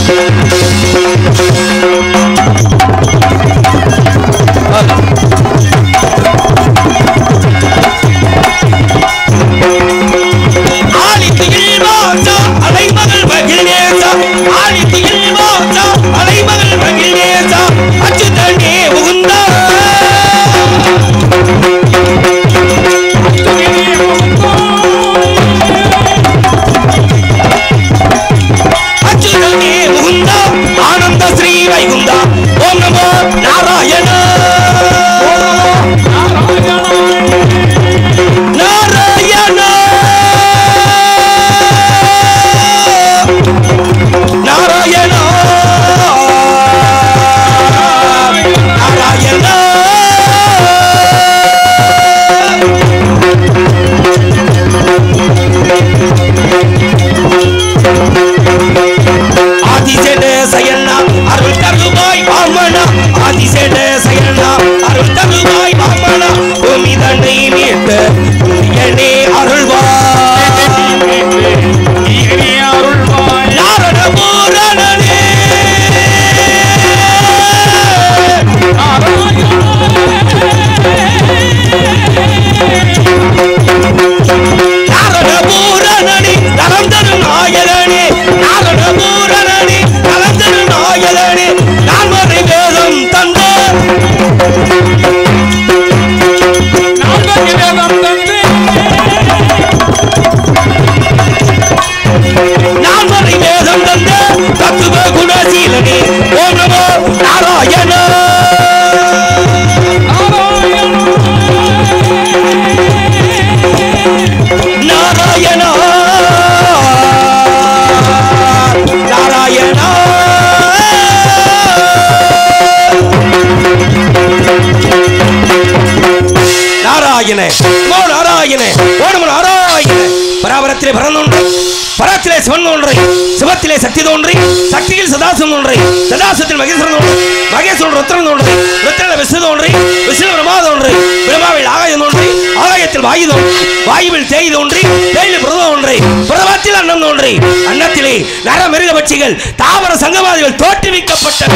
பராபரத்திலே பரன் தோன்றி, பராத்திலே சிவன் தோன்றி, சிவத்திலே சக்தி தோன்றி, சக்தியில் சதாசிவம் தோன்றி, சதாசிவத்தில் மகேஸ்வரன் தோன்றி, மகேஸ்வரன் ருத்ரன் தோன்றி, ருத்ரனில் விஷ்ணு தோன்றி, விஷ்ணு பிரம்மா தோன்றி, பிரம்மாவில் ஆகாயம் தோன்றி, ஆகாயத்தில் வாயு தோன்றி, வாயுவில் தேய் தோன்றி, தேயில பிரதம் தோன்றி, பிரதமத்தில் அன்னம் தோன்றி, அன்னத்திலே நர மிருக பட்சிகள் தாவர சங்கமாதிகள் தோற்றுவிக்கப்பட்டன.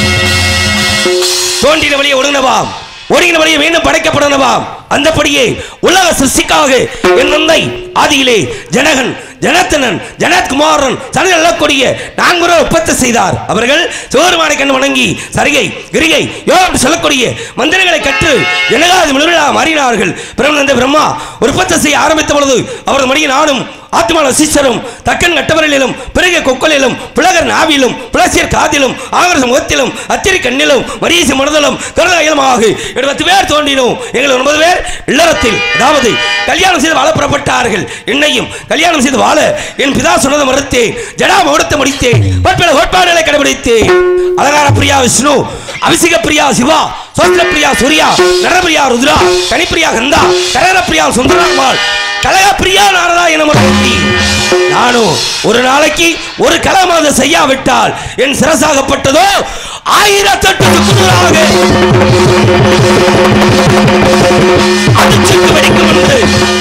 தோன்றின வழியை ஒடுங்கினவாம், ஒடுங்கின வழியை மீண்டும் படைக்கப்படனவாம். அந்தபடியே உலக சிருஷ்டிக்காக என் தந்தை ஆதியிலே ஜனகன், ஜனத்தனன், ஜனத்குமாரன் சனல் எழக்கூடிய 4 உற்பத்தி செய்தார். அவர்கள் சிவபெருமானை கண்டு வணங்கி சரிகை கிரிகை யோகம் சொல்லக்கூடிய மந்திரங்களை கற்று ஜனகாதி முழுவிழா மாறினார்கள். பிரம்ம பிரம்மா உற்பத்தி செய்ய ஆரம்பித்த பொழுது அவரது மடிய நானும் ஆத்மான சிஷ்யரும் தக்கன் கட்டவரிலும் பிறகு கொக்கலிலும் புலகர் நாவிலும் புலசியர் காதிலும் ஆகரச முகத்திலும் அத்திரி கண்ணிலும் மரியசி மனதிலும் கருதயலமாக 70 பேர் தோன்றினோம். எங்கள் 9 பேர் இல்லறத்தில், அதாவது கல்யாணம் செய்து வாழ புறப்பட்டார்கள். என்னையும் கல்யாணம் செய்து வாழ என் பிதா சொன்னதை மறுத்தேன். ஜடா முகூர்த்தம் முடித்தேன். பற்பல கோட்பாடுகளை கடைபிடித்தேன். அலங்கார பிரியா விஷ்ணு, அபிஷேக பிரியா சிவா, சோத்திர பிரியா சூர்யா, நரபிரியா ருத்ரா, கனிப்பிரியா கந்தா, கரர பிரியா சுந்தரமாள், கலக பிரியா நாரதா என முறை நானும் ஒரு நாளைக்கு ஒரு கலமாவது செய்யாவிட்டால் என் சிரசாகப்பட்டதோ 1008 குதிராக அடிச்சுக்கு வெடிக்கும் என்று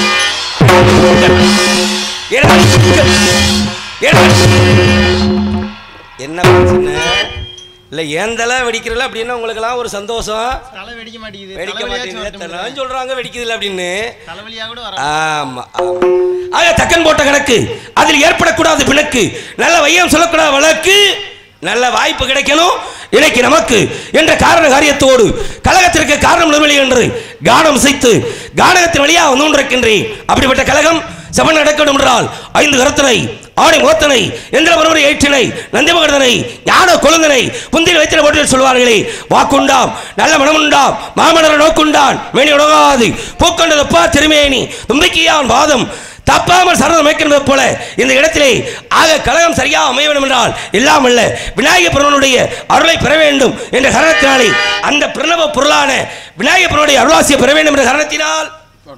என்ன பிரச்சனை இல்ல? ஏந்தல வெடிக்கிறல அப்படின்னா உங்களுக்கு எல்லாம் ஒரு சந்தோஷம். வெடிக்க மாட்டேங்குது, வெடிக்க மாட்டேங்குது சொல்றாங்க, வெடிக்குது அப்படின்னு. ஆமா, ஆக தக்கன் போட்ட கணக்கு, அதில் ஏற்படக்கூடாது பிணக்கு, நல்ல வையம் சொல்லக்கூடாத வழக்கு, நல்ல வாய்ப்பு கிடைக்கணும் இன்னைக்கு நமக்கு என்ற காரண காரியத்தோடு கழகத்திற்கு காரணம் நிர்மலி என்று கானம் செய்து கானகத்தின் வழியாக வந்து கொண்டிருக்கின்றேன். அப்படிப்பட்ட கழகம் செவன் நடக்கணும் என்றால் 5 கரத்தனை, ஆணை முகத்தனை, எந்திர பரவரை ஏற்றினை, நந்திமகர்தனை, ஞான கொழுந்தனை புந்தியில் வைத்திர போட்டு சொல்வார்களே, வாக்குண்டாம் நல்ல மனமுண்டாம் மாமனர நோக்குண்டான் மேனி உணவாது பூக்கொண்டதப்பா திருமேனி தும்பிக்கையான் வாதம் தப்பாமல் சரணம் அமைக்கின்றது போல இந்த இடத்திலே ஆக கழகம் சரியாக அமைய வேண்டும் என்றால் இல்லாமல்ல விநாயக பெருமானுடைய அருளை பெற வேண்டும் என்ற காரணத்தினாலே அந்த பிரணவ பொருளான விநாயக பெருமானுடைய அருளாசியை பெற வேண்டும் என்ற காரணத்தினால்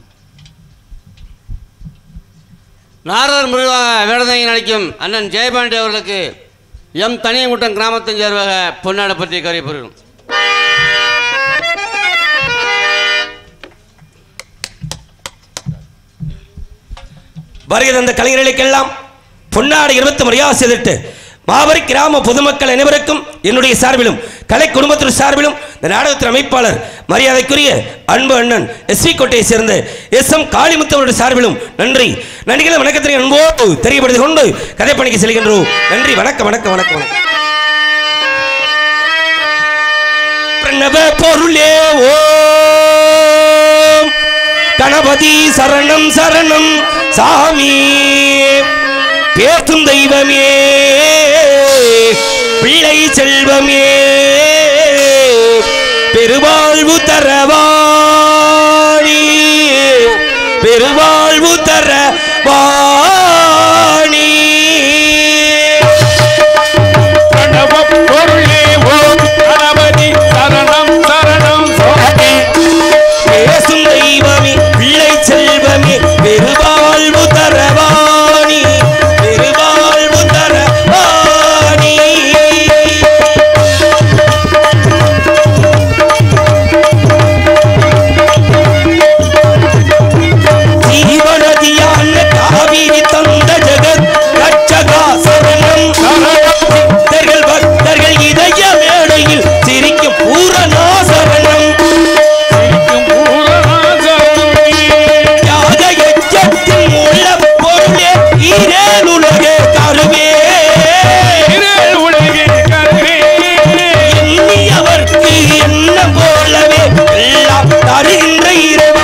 நாரதர் முருகாக வேடதாங்கி நடிக்கும் அண்ணன் ஜெயபாண்டி அவர்களுக்கு எம் தனியங்குட்டம் கிராமத்தின் சேர்வாக பொன்னாடை பற்றி கருதப்படுகிறோம். வருகிற அந்த கலைஞர்களுக்கெல்லாம் பொன்னாடை 20 மரியாதை செய்துட்டு மாபெரும் கிராம பொதுமக்கள் அனைவருக்கும் என்னுடைய சார்பிலும் கலை குடும்பத்தின் சார்பிலும் இந்த நாடகத்தின் அமைப்பாளர் மரியாதைக்குரிய அன்பு அண்ணன் எஸ்வி கோட்டையை சேர்ந்த எஸ்.எம். காளிமுத்தவருடைய சார்பிலும் நன்றி நன்றிகளை வணக்கத்தினை அன்போடு தெரியப்படுத்திக் கொண்டு கதைப்பணிக்கு செல்கின்றோம். நன்றி, வணக்கம் வணக்கம் வணக்கம் வணக்கம். பிரணவ பொருளே ஓம் கணபதி சரணம் சரணம் சாமி பேசும் தெய்வமே பிள்ளை செல்வமே பெருவாழ்வு தரவாணி பெருவாழ்வு தரவாணி கணவ பொருளே ஓம் கணபதி சரணம் சரணம் சுவாமி பேசும் தெய்வமே பிள்ளை செல்வமே பெருவாழ்வு தரவாணி பெருவாழ்வு தரவாணி ஜீவனதியான காவிரி தந்த ஜெகத் ரட்சகா சரணம் சித்தர்கள் பக்தர்கள் இதய மேடையில் சிரிக்கும் பூரணா சரணம் யாக யஜ்ஞத்தின் உள்ள பொருளே ஈரேலுலகே கருவே எண்ணியவர்க்கு என்ன போலவே எல்லாம் தருகின்ற இறைவா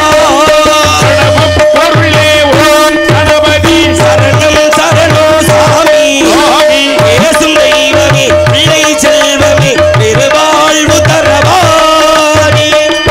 பொருளே ஓம் கணபதி சரணம் சரணோ சாமி பேசும் தெய்வமே பிள்ளை செல்வமே பெருவாழ்வு தரவாணி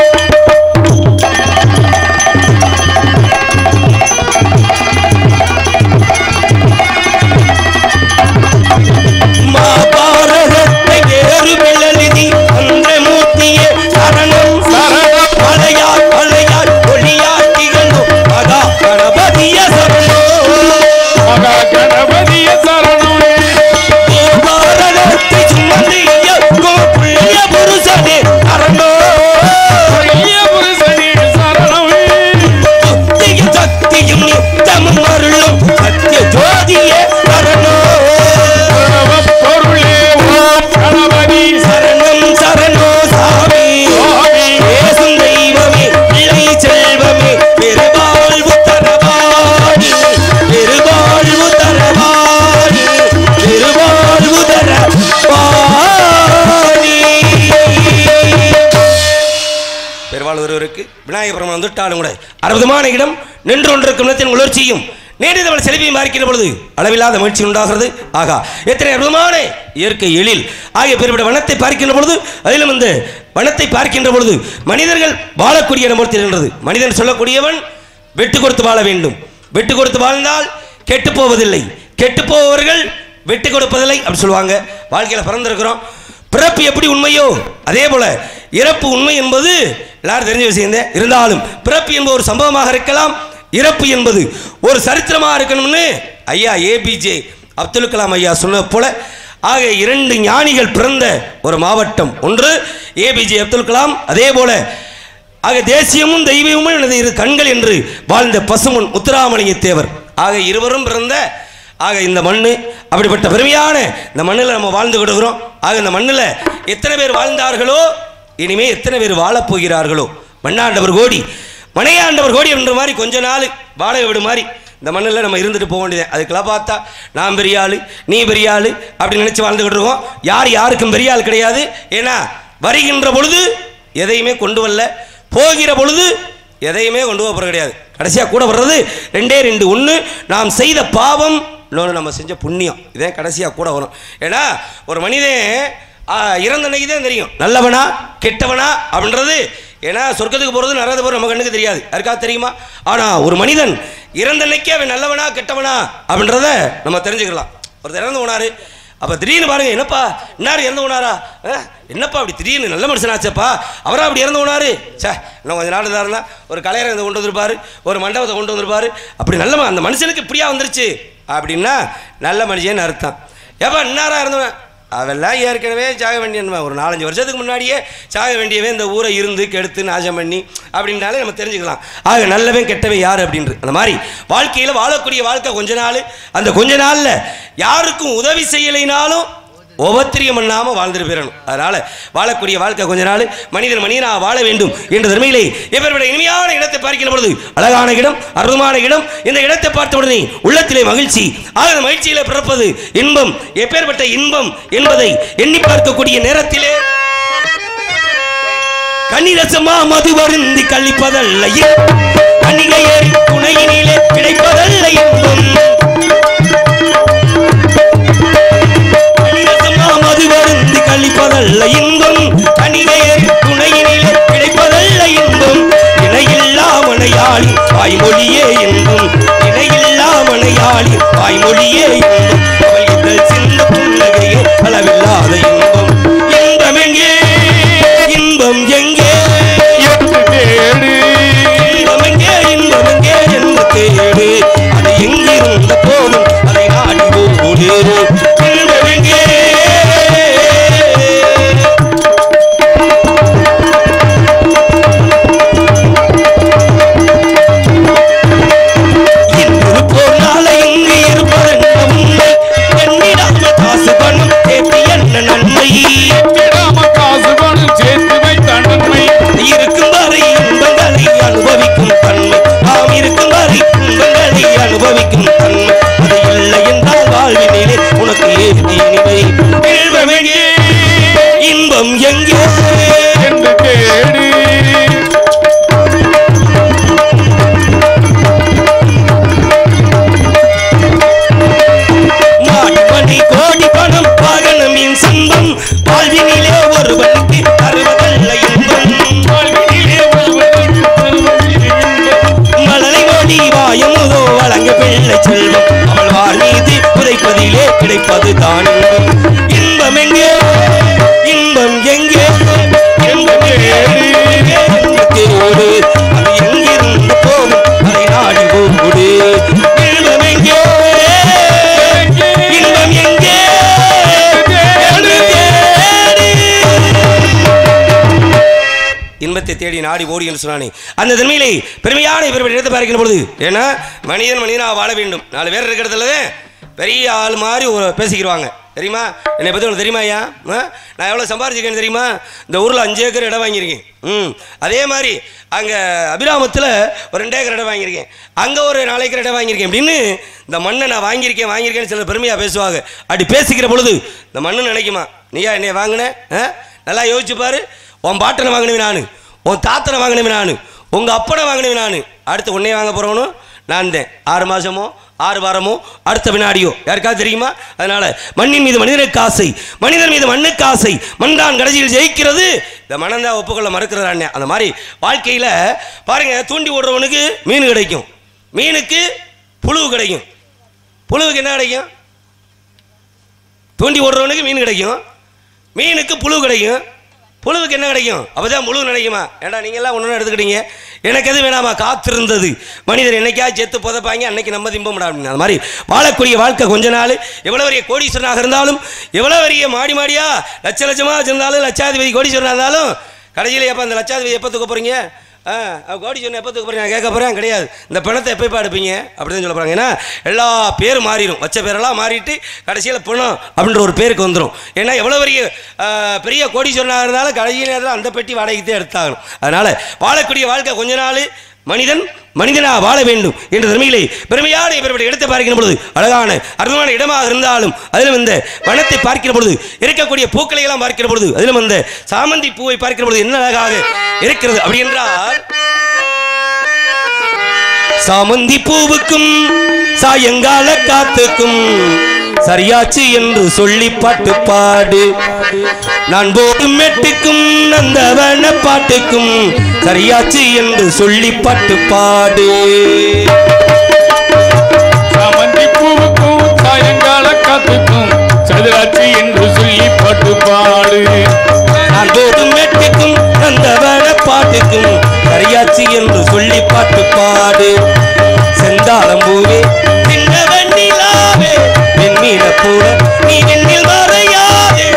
மாபாரதத்தை வேறு விழலிதி அந்த மூர்த்தியே சரணம் சரணம் மலையார் மலையார் ஒளியார் திகழும் மகா கணபதிய சரணம் மகா கணபதிய சரணம் பாரதத்தை சுமந்து புள்ளிய புருஷனே சரணம் புண்ணிய புருஷனே சரணம் புத்தியும் சக்தியும் நித்தமும் அருளும் சத்திய ஜோதியே சரணம் கணவ பொருளே ஓம் கணபதி சரணம் சரணோ சாமி பேசும் தெய்வமே பிள்ளை செல்வமே பெருவாழ்வு தரவாணி பெருவாழ்வு தரவாணி பெருவாழ்வு தரவாணி. பெருவாழ் ஒருவருக்கு விநாயகர் பெருமான் வந்துட்டாலும் கூட அற்புதமான இடம் நின்று கொண்டிருக்கும் இடத்தின் உணர்ச்சியும் நேரிதவள் செல்வியும் பார்க்கின்ற பொழுது அளவில்லாத மகிழ்ச்சி உண்டாகிறது. ஆகா, எத்தனை அற்புதமான இயற்கை எழில் ஆகிய பெருவிட வனத்தை பார்க்கின்ற பொழுது அதிலும் இந்த வனத்தை பார்க்கின்ற பொழுது மனிதர்கள் வாழக்கூடிய இடம் தெரிகின்றது. மனிதன் சொல்லக்கூடியவன் வெட்டு கொடுத்து வாழ வேண்டும். வெட்டு கொடுத்து வாழ்ந்தால் கெட்டு போவதில்லை, கெட்டு போவர்கள் வெட்டு கொடுப்பதில்லை அப்படி சொல்லுவாங்க. வாழ்க்கையில் பிறந்திருக்கிறோம், பிறப்பு எப்படி உண்மையோ அதே போல இறப்பு உண்மை என்பது எல்லாரும் தெரிஞ்ச விஷயம். இருந்தாலும் பிறப்பு என்பது ஒரு சம்பவமாக இருக்கலாம், இறப்பு என்பது ஒரு சரித்திரமாக இருக்கணும்னு ஐயா ஏபிஜே அப்துல் கலாம் ஐயா சொன்னது போல ஆக இரண்டு ஞானிகள் பிறந்த ஒரு மாவட்டம். ஒன்று ஏபிஜே அப்துல் கலாம், அதே போல ஆக தேசியமும் தெய்வமும் எனது இரு கண்கள் என்று வாழ்ந்த பசுமன் முத்துராமலிங்க தேவர் ஆக இருவரும் பிறந்த ஆக இந்த மண்ணு அப்படிப்பட்ட பெருமையான இந்த மண்ணில் நம்ம வாழ்ந்து கொடுக்கிறோம். ஆக இந்த மண்ணில் எத்தனை பேர் வாழ்ந்தார்களோ இனிமே எத்தனை பேர் வாழப் போகிறார்களோ. மண்ணாண்டவர் கோடி மனையாண்டவர் கோடி என்ற மாதிரி கொஞ்ச நாள் வாழ விடு மாதிரி இந்த மண்ணில் நம்ம இருந்துட்டு போக வேண்டியது. அதுக்கெல்லாம் பார்த்தா நான் பெரிய ஆள் நீ பெரிய ஆள் அப்படின்னு நினச்சி வாழ்ந்துக்கிட்டு இருக்கோம். யார் யாருக்கும் பெரிய ஆள் கிடையாது. ஏன்னா வருகின்ற பொழுது எதையுமே கொண்டு வரல, போகிற பொழுது எதையுமே கொண்டு போகிறது கிடையாது. கடைசியாக கூட வர்றது ரெண்டே ரெண்டு, ஒன்று நாம் செய்த பாவம், இன்னொன்று நம்ம செஞ்ச புண்ணியம். இதே கடைசியாக கூட வரும். ஏன்னா ஒரு மனிதன் இறந்த அன்னைக்கு தான் தெரியும் நல்லவனா கெட்டவனா அப்படின்றது. ஏன்னா சொர்க்கத்துக்கு போகிறது நரகத்துக்கு போகிறது நம்ம கண்ணுக்கு தெரியாது, யாருக்காவது தெரியுமா? ஆனால் ஒரு மனிதன் இறந்த அன்னைக்கு அவன் நல்லவனா கெட்டவனா அப்படின்றத நம்ம தெரிஞ்சுக்கலாம். ஒருத்தர் இறந்து போனார், அப்போ திடீர்னு பாருங்க, என்னப்பா இன்னார் இறந்து போனாரா, என்னப்பா அப்படி திடீர்னு நல்ல மனுஷனாச்சப்பா அவரா அப்படி இறந்து போனாரு, சே இன்னும் கொஞ்சம் நாள் தான் இருந்தால் ஒரு கலையரை கொண்டு வந்திருப்பார், ஒரு மண்டபத்தை கொண்டு வந்திருப்பார், அப்படி நல்ல அந்த மனுஷனுக்கு இப்படியா வந்துருச்சு அப்படின்னா நல்ல மனுஷன்னு அர்த்தம். ஏப்பா இன்னாரா இறந்தவன் அதெல்லாம் ஏற்கனவே சாக வேண்டியவன் ஒரு 4-5 வருஷத்துக்கு முன்னாடியே சாக வேண்டியவன் இந்த ஊரை இருந்து கெடுத்து நாசம் பண்ணி அப்படின்னாலே நம்ம தெரிஞ்சுக்கலாம். ஆக நல்லவன் கெட்டவன் யார் அப்படின்றது. அந்த மாதிரி வாழ்க்கையில் வாழக்கூடிய வாழ்க்கை கொஞ்ச நாள், அந்த கொஞ்ச நாளில் யாருக்கும் உதவி செய்யலைனாலும் உபத்திரியம் பண்ணாமல் வாழ்ந்துட்டு போயிடணும். அதனால் வாழக்கூடிய வாழ்க்கை கொஞ்ச நாள் மனிதனாக வாழ வேண்டும் என்ற தன்மையிலே இவருடைய இனிமையான இடத்தை பார்க்கிற பொழுது அழகான இடம், அற்புதமான இடம். இந்த இடத்தை பார்த்த உடனே உள்ளத்திலே மகிழ்ச்சி. ஆக அந்த மகிழ்ச்சியில் பிறப்பது இன்பம். எப்பேற்பட்ட இன்பம் என்பதை எண்ணி பார்க்கக்கூடிய நேரத்திலே கன்னிரசமா மது வருந்தி கழிப்பதல்ல கன்னிகையர் துணையினிலே கிடைப்பதல்ல இன்பம். மது வருந்தி கழிப்பதல்ல இன்பம், கனிகையர் துணையினிலே கிடைப்பதல்ல இன்பம். இணையில்லா மனையாளி வாய்மொழியே இன்பம், இணையில்லா மனையாளி வாய்மொழியே இன்பம். அவள் இதழ் சிந்த புன்னகையே அளவில்லாத இன்பம். இன்பம் எங்கே, இன்பம் எங்கே தேடு, இன்பம் எங்கே, இன்பம் எங்கே என்று தேடு. அது எங்கிருந்த போதும் அதை நாடி ஓடு. இன்பம் எங்கே, இருக்கும் வரை இன்பங்களை அனுபவிக்கும் தன்மை, நாம் இருக்கும் வரை இன்பங்களை அனுபவிக்கும் தன்மை. அது இல்லை என்றால் வாழ்வினிலே உனக்கு ஏது இனிமை. இன்பம் எங்கே, இன்பம் எங்கே என்று தேடு. மாடி கோடி பணம் வாகனமின் சொந்தம் வாழ்வினிலே ஒருவனுக்கு தருவதல்ல இன்பம். மலரை ஓடி வாயமுதோ வழங்க பிள்ளை செல்வம், அவள் வார்மீது உதைப்பதிலே கிடைப்பது தான் இன்பம். இன்பம் எங்கே, இன்பம் எங்கே, இன்பம் தேடு. அது எங்கிருந்து போகும் அதை நாடி ஓடு. இன்பம் எங்கே, இன்பம் எங்கே இன்பத்தை தேடி நாடி ஓடி என்று சொன்னானே அந்த தன்மையிலே பெருமையான இவர்கள் எடுத்து பார்க்கிற பொழுது, ஏன்னா மனிதனாக வாழ வேண்டும். 4 பேர் இருக்கிறதுல பெரிய ஆள் மாதிரி பேசிக்கிடுவாங்க. தெரியுமா என்னை பற்றி உனக்கு தெரியுமா? ஐயா நான் எவ்வளோ சம்பாரிச்சிருக்கேன்னு தெரியுமா? இந்த ஊரில் 5 ஏக்கர் இடம் வாங்கியிருக்கேன். அதே மாதிரி அங்கே அபிராமத்தில் ஒரு 2 ஏக்கர் இடம் வாங்கியிருக்கேன், அங்கே ஒரு 4 ஏக்கர் இடம் வாங்கியிருக்கேன் அப்படின்னு இந்த மண்ணை நான் வாங்கியிருக்கேன்னு சில பெருமையாக பேசுவாங்க. அப்படி பேசிக்கிற பொழுது இந்த மண்ணு நினைக்குமா, நீயா என்னை வாங்கினேன்? நல்லா யோசிச்சு பாரு. உன் பாட்டனை வாங்கினவன் நான், உன் தாத்தனை வாங்கினவன் நான், உங்கள் அப்பனை வாங்கினவன் நான். அடுத்து உன்னையே வாங்க போகிறவனும் நான் தான். 6 மாதமோ 6 வாரமோ அடுத்த வினாடியோ யாருக்காவது தெரியுமா? அதனால மண்ணின் மீது மனிதனுக்கு ஆசை, மனிதன் மீது மண்ணுக்கு ஆசை. மண் தான் கடைசியில் ஜெயிக்கிறது. இந்த மனம் தான் ஒப்புக்கொள்ள மறுக்கிறான். அந்த மாதிரி வாழ்க்கையில் பாருங்க, தூண்டி ஓடுறவனுக்கு மீன் கிடைக்கும், மீனுக்கு புழு கிடைக்கும். புழுவுக்கு என்ன கிடைக்கும்? தூண்டி ஓடுறவனுக்கு மீன் கிடைக்கும், மீனுக்கு புழு கிடைக்கும். புழுவுக்கு என்ன கிடைக்கும்? அப்போதான் முழு நினைக்குமா? ஏண்டா நீங்கள்லாம் ஒன்று எடுத்துக்கிட்டீங்க, எனக்கு எது வேணாமா? காத்திருந்தது மனிதர் என்னைக்காவது செத்து புதைப்பாங்க, அன்னைக்கு நம்ம திம்பமுடா அப்படின்னு. அது மாதிரி வாழக்கூடிய வாழ்க்கை கொஞ்ச நாள். எவ்வளோ பெரிய கோடீஸ்வரனாக இருந்தாலும், எவ்வளோ பெரிய மாடியா லட்சமாக வச்சிருந்தாலும், லட்சாதிபதி கோடீஸ்வரனாக இருந்தாலும், கடைசியில் எப்போ அந்த லட்சாதிபதி எப்போ தூக்க போகிறீங்க? கோடீஸ்வரன் எப்போ தூக்க போகிறீங்க? நான் கேட்க போகிறேன் கிடையாது. இந்த பணத்தை எப்போ எடுப்பீங்க அப்படின்னு சொல்ல போகிறாங்க. ஏன்னா எல்லா பேரும் மாறிடும், வச்ச பேரெல்லாம் மாறிட்டு கடைசியில் பணம் அப்படின்ற ஒரு பேருக்கு வந்துடும். ஏன்னா எவ்வளோ பெரிய கோடீஸ்வரனாக இருந்தாலும் கடைசி நேரத்தில் அந்த பெட்டி வாடகைக்கு எடுத்தாகணும். அதனால் வாழக்கூடிய வாழ்க்கை கொஞ்ச நாள் மனிதனாக வாழ வேண்டும் என்ற தன்மையிலே பெருமையான இவருடைய இடத்தை பார்க்கிற பொழுது அழகான அற்புதமான இடமாக இருந்தாலும், அதிலும் இந்த வனத்தை பார்க்கிற பொழுது இருக்கக்கூடிய பூக்களை எல்லாம் பார்க்கிற பொழுது, அதிலும் அந்த சாமந்தி பூவை பார்க்கிற பொழுது என்ன அழகாக இருக்கிறது அப்படி என்றால், சாமந்தி பூவுக்கும் சாயங்கால காத்துக்கும் சரியாச்சு என்று சொல்லி பாட்டு பாடு. நான் போடும் மெட்டுக்கும் நந்தவன பாட்டுக்கும் சரியாச்சு என்று சொல்லி பாட்டு பாடு. சாமந்தி பூவுக்கும் சாயங்கால காத்துக்கும் சரியாச்சு என்று சொல்லி பாட்டு பாடு. நான் போடும் மெட்டுக்கும் நந்தவன பாட்டுக்கும் சரியாச்சு என்று சொல்லி பாட்டு பாடு. செந்தாளம்பூவே சின்ன வெண்ணிலாவே வெண்மீன பூர நீ வெண்ணில் வரையாதே,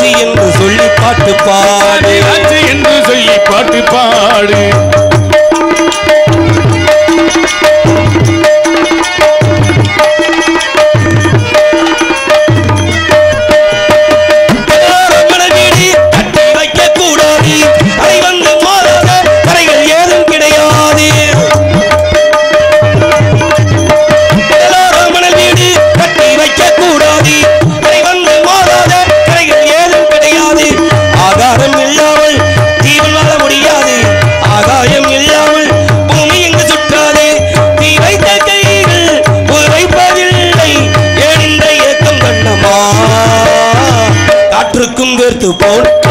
சதிராட்சி என்று சொல்லி பாட்டு பாடு என்று சொல்லி பாட்டு பாடு போன்